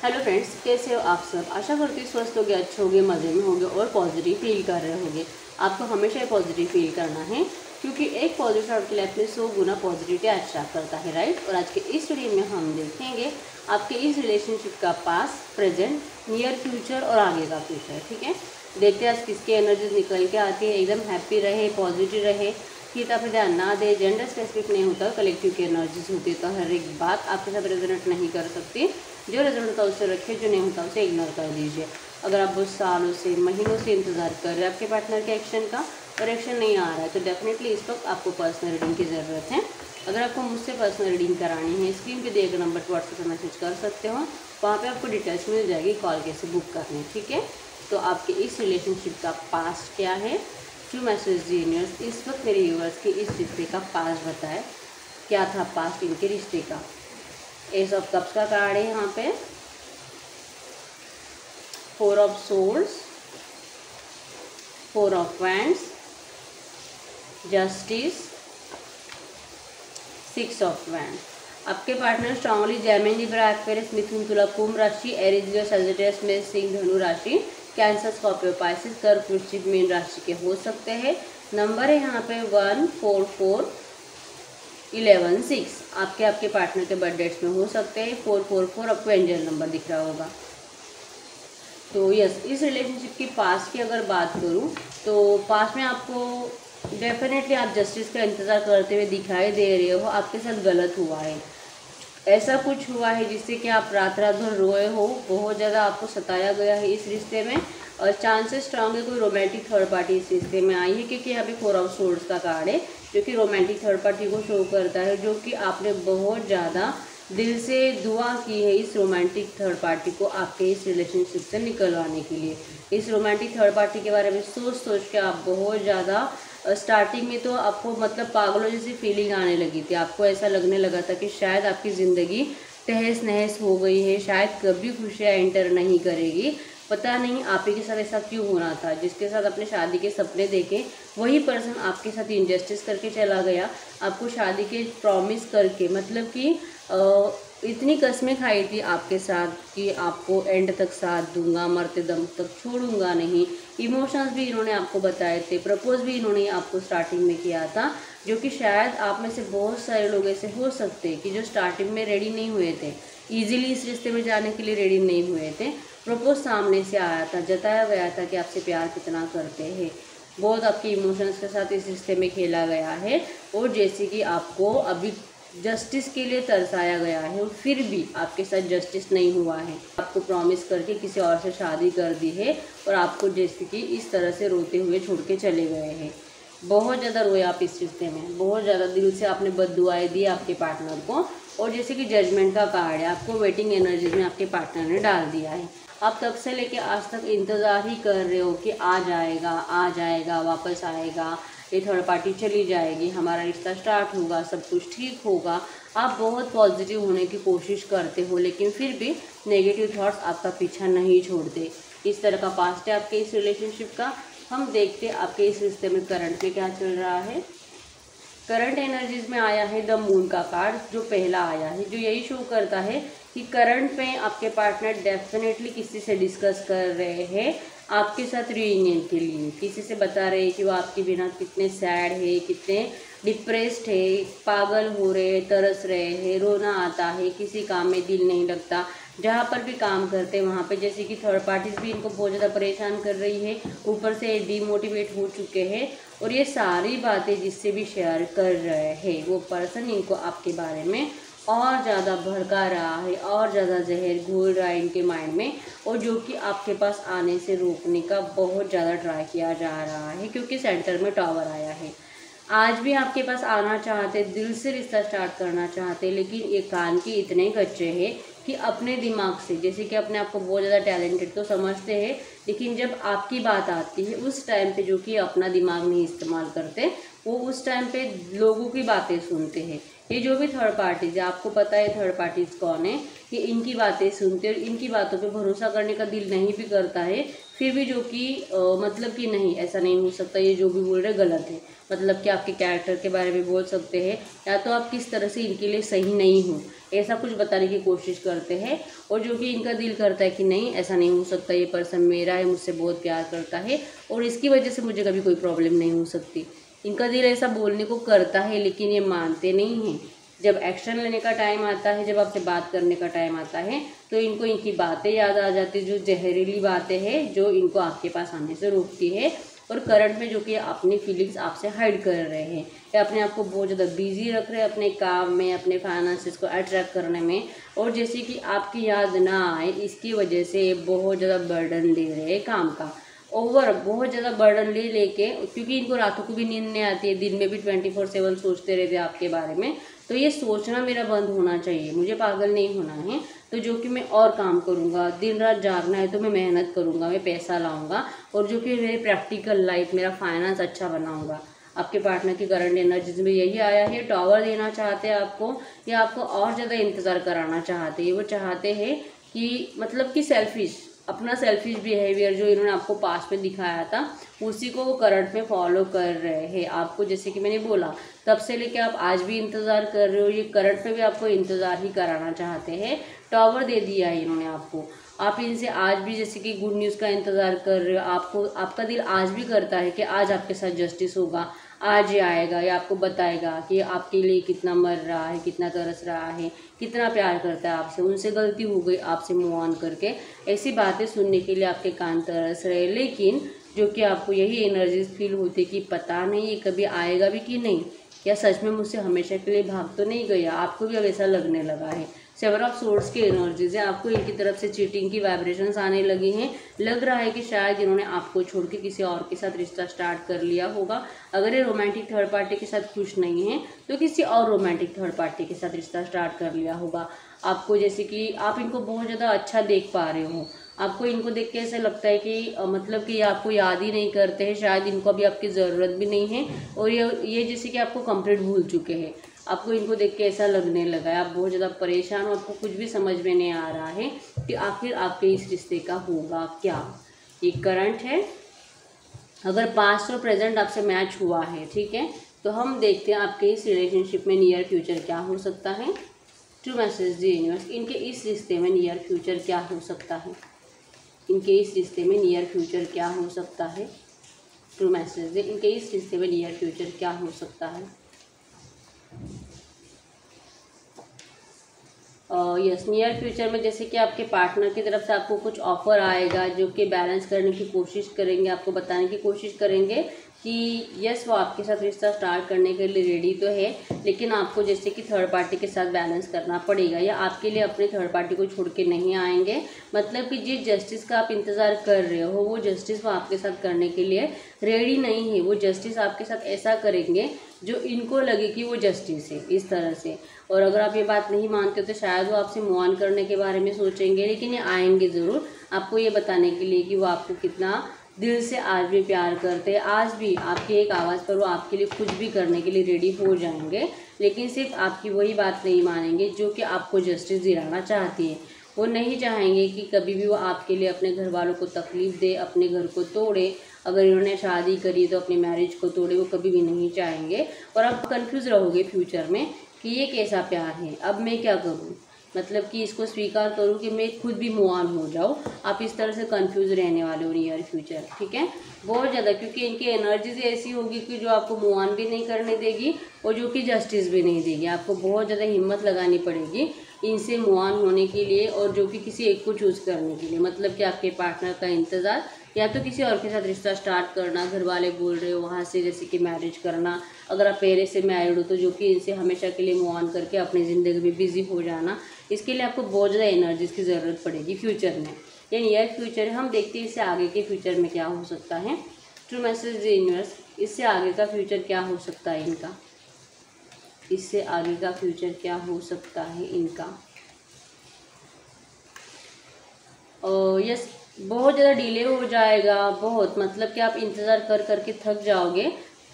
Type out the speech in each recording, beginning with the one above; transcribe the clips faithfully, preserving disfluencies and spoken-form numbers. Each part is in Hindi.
हेलो फ्रेंड्स, कैसे हो आप सब। आशा करती हूँ स्वस्थ होगे, अच्छे होगे, मज़े में होगे और पॉजिटिव फील कर रहे होगे। आपको हमेशा ही पॉजिटिव फील करना है क्योंकि एक पॉजिटिव आपकी लाइफ में सौ गुना पॉजिटिविटी अट्रैक्ट करता है, राइट। और आज के इस वीडियो में हम देखेंगे आपके इस रिलेशनशिप का पास्ट, प्रेजेंट, नियर फ्यूचर और आगे का फ्यूचर। ठीक है, देखते हैं आज किसकी एनर्जी निकल के आती है। एकदम हैप्पी रहे, पॉजिटिव रहे, किसी पे ध्यान ना दे, जेंडर स्पेसिफिक नहीं होता, कलेक्टिव की एनर्जीज होती है। तो हर एक बात आपके साथ रेजोनेट नहीं कर सकती। जो रेजोनेट होता है उसे रखिए, जो नहीं होता उसे इग्नोर कर दीजिए। अगर आप बहुत सालों से, महीनों से इंतजार कर रहे हैं आपके पार्टनर के एक्शन का और एक्शन नहीं आ रहा है, तो डेफिनेटली इस वक्त आपको पर्सनल रीडिंग की ज़रूरत है। अगर आपको मुझसे पर्सनल रीडिंग करानी है, स्क्रीन पे दिए गए नंबर पर व्हाट्सएप पर मैसेज कर सकते हो। वहाँ पे आपको डिटेल्स मिल जाएगी, कॉल कैसे बुक करनी है। ठीक है, तो आपके इस रिलेशनशिप का पास्ट क्या है, टू मैसेज यूनिवर्स इस वक्त मेरे व्यूअर्स के इस रिश्ते का पास्ट बताए, क्या था पास्ट इनके रिश्ते का। एस ऑफ कप्स का कार्ड है यहाँ पे, four of swords, four of wands, justice, six of wand. आपके partner strongly Gemini, Libra, Aquarius, मिथुन, तुला, कुंभ राशि, एरीज, लियो, सजिटेरियस में सिंह, धनु राशि, कैंसर, स्कॉर्पियो, पाइसिस, कर्क, वृश्चिक, मीन राशि के हो सकते हैं। नंबर है यहाँ पे one four four eleven six. आपके आपके पार्टनर के बर्थ डेट्स में हो सकते हैं। फोर फोर फोर आपको एंजल नंबर दिख रहा होगा। तो यस, इस रिलेशनशिप की पास्ट की अगर बात करूँ तो पास्ट में आपको डेफिनेटली आप जस्टिस का इंतज़ार करते हुए दिखाई दे रहे हो। आपके साथ गलत हुआ है, ऐसा कुछ हुआ है जिससे कि आप रात रात भर रोए हो, बहुत ज़्यादा आपको सताया गया है इस रिश्ते में। और चांसेस स्ट्रांग है कोई रोमांटिक थर्ड पार्टी इस रिश्ते में आई है, क्योंकि यहाँ पे फोर ऑफ सोर्ड्स का कार्ड है जो कि रोमांटिक थर्ड पार्टी को शो करता है, जो कि आपने बहुत ज़्यादा दिल से दुआ की है इस रोमांटिक थर्ड पार्टी को आपके इस रिलेशनशिप से निकलवाने के लिए। इस रोमांटिक थर्ड पार्टी के बारे में सोच सोच के आप बहुत ज़्यादा स्टार्टिंग में तो आपको मतलब पागलों जैसी फीलिंग आने लगी थी। आपको ऐसा लगने लगा था कि शायद आपकी ज़िंदगी तहस नहस हो गई है, शायद कभी खुशियाँ एंटर नहीं करेगी। पता नहीं आप ही के साथ ऐसा क्यों हो रहा था। जिसके साथ अपने शादी के सपने देखे वही पर्सन आपके साथ इंजस्टिस करके चला गया। आपको शादी के प्रॉमिस करके मतलब कि इतनी कस्में खाई थी आपके साथ कि आपको एंड तक साथ दूंगा, मरते दम तक छोड़ूंगा नहीं। इमोशंस भी इन्होंने आपको बताए थे, प्रपोज भी इन्होंने आपको स्टार्टिंग में किया था, जो कि शायद आप में से बहुत सारे लोग ऐसे हो सकते हैं कि जो स्टार्टिंग में रेडी नहीं हुए थे, ईजिली इस रिश्ते में जाने के लिए रेडी नहीं हुए थे। प्रपोज सामने से आया था, जताया गया था कि आपसे प्यार कितना करते हैं। बहुत आपके इमोशंस के साथ इस रिश्ते में खेला गया है और जैसे कि आपको अभी जस्टिस के लिए तरसाया गया है और फिर भी आपके साथ जस्टिस नहीं हुआ है। आपको प्रॉमिस करके किसी और से शादी कर दी है और आपको जैसे कि इस तरह से रोते हुए छोड़ के चले गए हैं। बहुत ज़्यादा रोए आप इस रिश्ते में, बहुत ज़्यादा दिल से आपने बद्दुआएं दी आपके पार्टनर को। और जैसे कि जजमेंट का कार्ड है, आपको वेटिंग एनर्जीज में आपके पार्टनर ने डाल दिया है। आप तब से लेके आज तक इंतज़ार ही कर रहे हो कि आ जाएगा, आ जाएगा, वापस आएगा, ये थर्ड पार्टी चली जाएगी, हमारा रिश्ता स्टार्ट होगा, सब कुछ ठीक होगा। आप बहुत पॉजिटिव होने की कोशिश करते हो, लेकिन फिर भी नेगेटिव थॉट्स आपका पीछा नहीं छोड़ते। इस तरह का पास्ट है आपके इस रिलेशनशिप का। हम देखते आपके इस रिश्ते में करंट पे क्या चल रहा है। करंट एनर्जीज में आया है द मून का कार्ड, जो पहला आया है, जो यही शो करता है कि करंट में आपके पार्टनर डेफिनेटली किसी से डिस्कस कर रहे हैं आपके साथ रियूनियन के लिए। किसी से बता रहे हैं कि वो आपके बिना कितने सैड है, कितने डिप्रेस्ड है, पागल हो रहे हैं, तरस रहे हैं, रोना आता है, किसी काम में दिल नहीं लगता। जहाँ पर भी काम करते हैं वहाँ पे जैसे कि थर्ड पार्टीज भी इनको बहुत ज़्यादा परेशान कर रही है, ऊपर से डीमोटिवेट हो चुके हैं। और ये सारी बातें जिससे भी शेयर कर रहे हैं वो पर्सन इनको आपके बारे में और ज़्यादा भड़का रहा है और ज़्यादा जहर घोल रहा है इनके माइंड में, और जो कि आपके पास आने से रोकने का बहुत ज़्यादा ट्राई किया जा रहा है, क्योंकि सेंटर में टावर आया है। आज भी आपके पास आना चाहते, दिल से रिश्ता स्टार्ट करना चाहते, लेकिन ये कान के इतने कच्चे हैं कि अपने दिमाग से, जैसे कि अपने आप को बहुत ज़्यादा टैलेंटेड तो समझते हैं, लेकिन जब आपकी बात आती है उस टाइम पे जो कि अपना दिमाग नहीं इस्तेमाल करते, वो उस टाइम पे लोगों की बातें सुनते हैं। ये जो भी थर्ड पार्टीज है, आपको पता है थर्ड पार्टीज कौन है, ये इनकी बातें सुनते और इनकी बातों पे भरोसा करने का दिल नहीं भी करता है, फिर भी जो कि मतलब कि नहीं ऐसा नहीं हो सकता, ये जो भी बोल रहे गलत है, मतलब कि आपके कैरेक्टर के बारे में बोल सकते हैं या तो आप किस तरह से इनके लिए सही नहीं हो, ऐसा कुछ बताने की कोशिश करते हैं। और जो कि इनका दिल करता है कि नहीं ऐसा नहीं हो सकता, ये पर्सन मेरा है, मुझसे बहुत प्यार करता है और इसकी वजह से मुझे कभी कोई प्रॉब्लम नहीं हो सकती। इनका दिल ऐसा बोलने को करता है लेकिन ये मानते नहीं हैं। जब एक्शन लेने का टाइम आता है, जब आपसे बात करने का टाइम आता है, तो इनको इनकी बातें याद आ जाती है, जो जहरीली बातें हैं जो इनको आपके पास आने से रोकती है। और करंट में जो कि अपनी फीलिंग्स आपसे हाइड कर रहे हैं या अपने आप को बहुत ज़्यादा बिजी रख रहे हैं अपने काम में, अपने फाइनेंसेस को अट्रैक्ट करने में, और जैसे कि आपकी याद ना आए इसकी वजह से बहुत ज़्यादा बर्डन ले रहे हैं काम का, ओवर बहुत ज़्यादा बर्डन ले लेके, क्योंकि इनको रातों को भी नींद नहीं आती है, दिन में भी ट्वेंटी फोर सेवन सोचते रहते हैं आपके बारे में। तो ये सोचना मेरा बंद होना चाहिए, मुझे पागल नहीं होना है, तो जो कि मैं और काम करूँगा, दिन रात जागना है तो मैं मेहनत करूँगा, मैं पैसा लाऊंगा और जो कि मेरी प्रैक्टिकल लाइफ, मेरा फाइनेंस अच्छा बनाऊँगा। आपके पार्टनर की करंट एनर्जीज में यही आया है, टॉवर देना चाहते हैं आपको या आपको और ज़्यादा इंतज़ार कराना चाहते हैं। वो चाहते हैं कि मतलब कि सेल्फिश, अपना सेल्फिश बिहेवियर जो इन्होंने आपको पास्ट में दिखाया था उसी को वो करंट में फॉलो कर रहे हैं आपको। जैसे कि मैंने बोला तब से लेके आप आज भी इंतज़ार कर रहे हो, ये करंट में भी आपको इंतज़ार ही कराना चाहते हैं। टॉवर दे दिया है इन्होंने आपको, आप इनसे आज भी जैसे कि गुड न्यूज़ का इंतज़ार कर रहे हो, आपको आपका दिल आज भी करता है कि आज आपके साथ जस्टिस होगा, आज ये आएगा, ये आपको बताएगा कि आपके लिए कितना मर रहा है, कितना तरस रहा है, कितना प्यार करता है आपसे, उनसे गलती हो गई आपसे मूव ऑन करके, ऐसी बातें सुनने के लिए आपके कान तरस रहे। लेकिन जो कि आपको यही एनर्जीज फील होती है कि पता नहीं ये कभी आएगा भी कि नहीं, या सच में मुझसे हमेशा के लिए भाग तो नहीं गया, आपको भी अब ऐसा लगने लगा है। सेवन ऑफ सोर्ड्स की एनर्जीज है, आपको इनकी तरफ से चीटिंग की वाइब्रेशंस आने लगी हैं। लग रहा है कि शायद इन्होंने आपको छोड़ के किसी और के साथ रिश्ता स्टार्ट कर लिया होगा। अगर ये रोमांटिक थर्ड पार्टी के साथ खुश नहीं है तो किसी और रोमांटिक थर्ड पार्टी के साथ रिश्ता स्टार्ट कर लिया होगा। आपको जैसे कि आप इनको बहुत ज़्यादा अच्छा देख पा रहे हो, आपको इनको देख के ऐसा लगता है कि अ, मतलब कि ये आपको याद ही नहीं करते हैं, शायद इनको अभी आपकी ज़रूरत भी नहीं है और ये ये जैसे कि आपको कंप्लीट भूल चुके हैं। आपको इनको देख के ऐसा लगने लगा है आप बहुत ज़्यादा परेशान हो, आपको कुछ भी समझ में नहीं आ रहा है कि आखिर आपके इस रिश्ते का होगा क्या। ये करंट है, अगर पास्ट और प्रेजेंट आपसे मैच हुआ है, ठीक है, तो हम देखते हैं आपके इस रिलेशनशिप में नियर फ्यूचर क्या हो सकता है। टू मैसेज दी यूनिवर्स, इनके इस रिश्ते में नियर फ्यूचर क्या हो सकता है, इनके इस रिश्ते में नियर फ्यूचर क्या हो सकता है। टू मैसेज दे, इनके इस रिश्ते में नियर फ्यूचर क्या हो सकता है। यस, नियर फ्यूचर में जैसे कि आपके पार्टनर की तरफ से आपको कुछ ऑफर आएगा जो कि बैलेंस करने की कोशिश करेंगे, आपको बताने की कोशिश करेंगे कि यस वो आपके साथ रिश्ता स्टार्ट करने के लिए रेडी तो है, लेकिन आपको जैसे कि थर्ड पार्टी के साथ बैलेंस करना पड़ेगा, या आपके लिए अपने थर्ड पार्टी को छोड़ के नहीं आएंगे। मतलब कि जिस जस्टिस का आप इंतज़ार कर रहे हो वो जस्टिस वो आपके साथ करने के लिए रेडी नहीं है। वो जस्टिस आपके साथ ऐसा करेंगे जो इनको लगे कि वो जस्टिस है, इस तरह से। और अगर आप ये बात नहीं मानते हो तो शायद वो आपसे मूव ऑन करने के बारे में सोचेंगे, लेकिन ये आएंगे ज़रूर आपको ये बताने के लिए कि वो आपको कितना दिल से आज भी प्यार करते हैं। आज भी आपकी एक आवाज़ पर वो आपके लिए कुछ भी करने के लिए रेडी हो जाएंगे, लेकिन सिर्फ आपकी वही बात नहीं मानेंगे जो कि आपको जस्टिस दिलाना चाहती है। वो नहीं चाहेंगे कि कभी भी वो आपके लिए अपने घर वालों को तकलीफ़ दे, अपने घर को तोड़े। अगर इन्होंने शादी करी तो अपनी मैरिज को तोड़े, वो कभी भी नहीं चाहेंगे। और आप कंफ्यूज रहोगे फ्यूचर में कि ये कैसा प्यार है, अब मैं क्या करूँ, मतलब कि इसको स्वीकार करूँ कि मैं खुद भी मूव ऑन हो जाऊँ। आप इस तरह से कंफ्यूज रहने वाले हो नियर फ्यूचर, ठीक है, बहुत ज़्यादा, क्योंकि इनकी एनर्जीज ऐसी होगी कि जो आपको मूव ऑन भी नहीं करने देगी और जो कि जस्टिस भी नहीं देगी। आपको बहुत ज़्यादा हिम्मत लगानी पड़ेगी इनसे मूव ऑन होने के लिए और जो कि किसी एक को चूज़ करने के लिए, मतलब कि आपके पार्टनर का इंतज़ार या तो किसी और के साथ रिश्ता स्टार्ट करना, घर वाले बोल रहे हो वहाँ से जैसे कि मैरिज करना। अगर आप पहले से मैरिड हो तो जो कि इनसे हमेशा के लिए मूव ऑन करके अपनी ज़िंदगी में बिजी हो जाना। इसके लिए आपको बहुत ज़्यादा एनर्जीज की ज़रूरत पड़ेगी फ्यूचर में, या नियर फ्यूचर। हम देखते हैं इससे आगे के फ्यूचर में क्या हो सकता है। ट्रू मैसेज यूनिवर्स, इससे आगे का फ्यूचर क्या हो सकता है इनका, इससे आगे का फ्यूचर क्या हो सकता है इनका। और यस, बहुत ज़्यादा डिले हो जाएगा, बहुत, मतलब कि आप इंतज़ार कर करके थक जाओगे।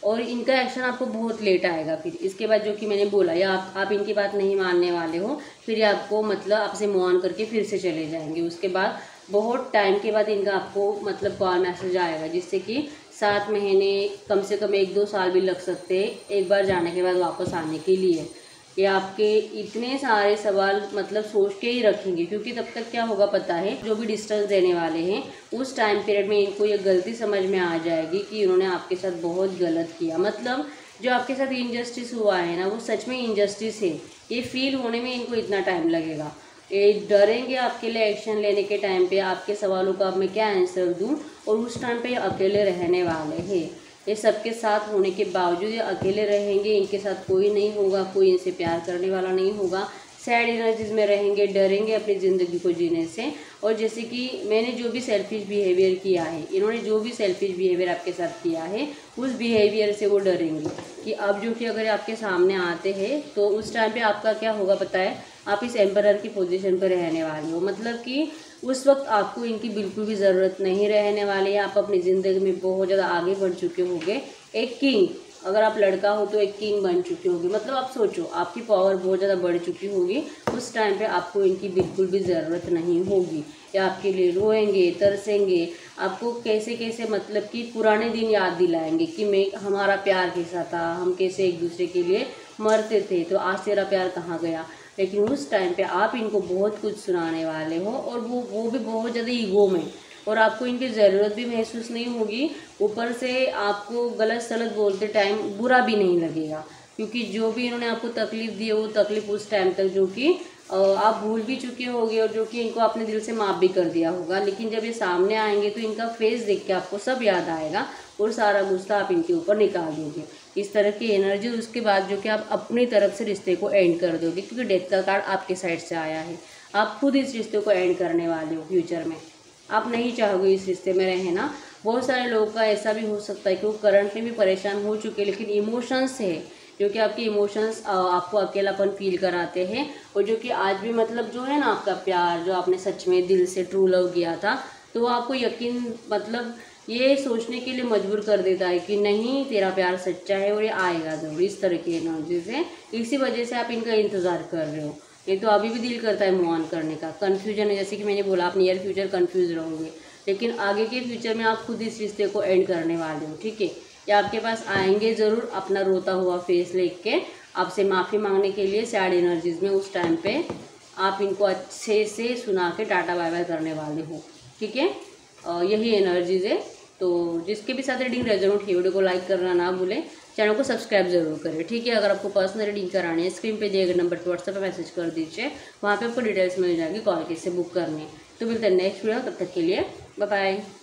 और इनका एक्शन आपको बहुत लेट आएगा। फिर इसके बाद जो कि मैंने बोला, या आप आप इनकी बात नहीं मानने वाले हो, फिर ये आपको मतलब आपसे मूव ऑन करके फिर से चले जाएंगे। उसके बाद बहुत टाइम के बाद इनका आपको मतलब कॉल मैसेज आएगा, जिससे कि सात महीने कम से कम एक दो साल भी लग सकते हैं एक बार जाने के बाद वापस आने के लिए। ये आपके इतने सारे सवाल मतलब सोच के ही रखेंगे, क्योंकि तब तक क्या होगा पता है, जो भी डिस्टेंस देने वाले हैं उस टाइम पीरियड में इनको ये गलती समझ में आ जाएगी कि इन्होंने आपके साथ बहुत गलत किया। मतलब जो आपके साथ इनजस्टिस हुआ है ना, वो सच में इनजस्टिस है, ये फील होने में इनको इतना टाइम लगेगा। ये डरेंगे आपके लिए एक्शन लेने के टाइम पे, आपके सवालों का अब मैं क्या आंसर दूँ, और उस टाइम पे अकेले रहने वाले हैं। ये सबके साथ होने के बावजूद ये अकेले रहेंगे, इनके साथ कोई नहीं होगा, कोई इनसे प्यार करने वाला नहीं होगा, सैड एनर्जीज में रहेंगे, डरेंगे अपनी ज़िंदगी को जीने से। और जैसे कि मैंने जो भी सेल्फिश बिहेवियर किया है, इन्होंने जो भी सेल्फिश बिहेवियर आपके साथ किया है, उस बिहेवियर से वो डरेंगे कि अब जो कि अगर आपके सामने आते हैं तो उस टाइम पे आपका क्या होगा पता है, आप इस एम्परर की पोजीशन पर रहने वाले हो। मतलब कि उस वक्त आपको इनकी बिल्कुल भी ज़रूरत नहीं रहने वाली है। आप अपनी ज़िंदगी में बहुत ज़्यादा आगे बढ़ चुके होंगे, एक किंग, अगर आप लड़का हो तो एक किंग बन चुके होंगे। मतलब आप सोचो, आपकी पावर बहुत ज़्यादा बढ़ चुकी होगी, उस टाइम पे आपको इनकी बिल्कुल भी ज़रूरत नहीं होगी। या आपके लिए रोएंगे, तरसेंगे, आपको कैसे कैसे मतलब कि पुराने दिन याद दिलाएंगे कि मैं हमारा प्यार कैसा था, हम कैसे एक दूसरे के लिए मरते थे, तो आज तेरा प्यार कहाँ गया। लेकिन उस टाइम पे आप इनको बहुत कुछ सुनाने वाले हो, और वो वो भी बहुत ज़्यादा ईगो में, और आपको इनकी ज़रूरत भी महसूस नहीं होगी। ऊपर से आपको गलत सलत बोलते टाइम बुरा भी नहीं लगेगा, क्योंकि जो भी इन्होंने आपको तकलीफ़ दी है वो तकलीफ़ उस टाइम तक जो कि आप भूल भी चुके होंगे, और जो कि इनको आपने दिल से माफ़ भी कर दिया होगा। लेकिन जब ये सामने आएंगे तो इनका फेस देख के आपको सब याद आएगा, और सारा गुस्सा आप इनके ऊपर निकाल दोगे। इस तरह की एनर्जी, उसके बाद जो कि आप अपनी तरफ से रिश्ते को एंड कर दोगे, क्योंकि डेथ का कार्ड आपके साइड से आया है। आप खुद इस रिश्ते को एंड करने वाले हो फ्यूचर में, आप नहीं चाहोगे इस रिश्ते में रहना। बहुत सारे लोगों का ऐसा भी हो सकता है कि वो करंट में भी परेशान हो चुके हैं, लेकिन इमोशंस है जो कि आपके इमोशंस आपको अकेलापन फील कराते हैं, और जो कि आज भी मतलब जो है ना आपका प्यार, जो आपने सच में दिल से ट्रू लव किया था, तो वो आपको यकीन मतलब ये सोचने के लिए मजबूर कर देता है कि नहीं, तेरा प्यार सच्चा है और ये आएगा ज़रूर। इस तरह की एनर्जी से, इसी वजह से आप इनका इंतज़ार कर रहे हो। ये तो अभी भी दिल करता है मूव ऑन करने का, कन्फ्यूजन है, जैसे कि मैंने बोला आप नियर फ्यूचर कन्फ्यूज रहोगे, लेकिन आगे के फ्यूचर में आप खुद इस रिश्ते को एंड करने वाले हो। ठीक है, या आपके पास आएंगे ज़रूर अपना रोता हुआ फेस लेके के, आपसे माफ़ी मांगने के लिए सैड एनर्जीज़ में। उस टाइम पे आप इनको अच्छे से सुना के टाटा बाय बाय करने वाले हो। ठीक है, यही एनर्जीज़ है। तो जिसके भी साथ रीडिंग रेजोनेट है, वीडियो को लाइक करना ना भूलें, चैनल को सब्सक्राइब जरूर करें। ठीक है, अगर आपको पर्सनल रीडिंग करानी है, स्क्रीन पे दिए गए नंबर पर व्हाट्सएप पे मैसेज कर दीजिए, वहाँ पे आपको डिटेल्स मिल जाएगी कॉल कैसे बुक करनी है। तो मिलते हैं नेक्स्ट वीडियो, तब तक के लिए बाय बाय।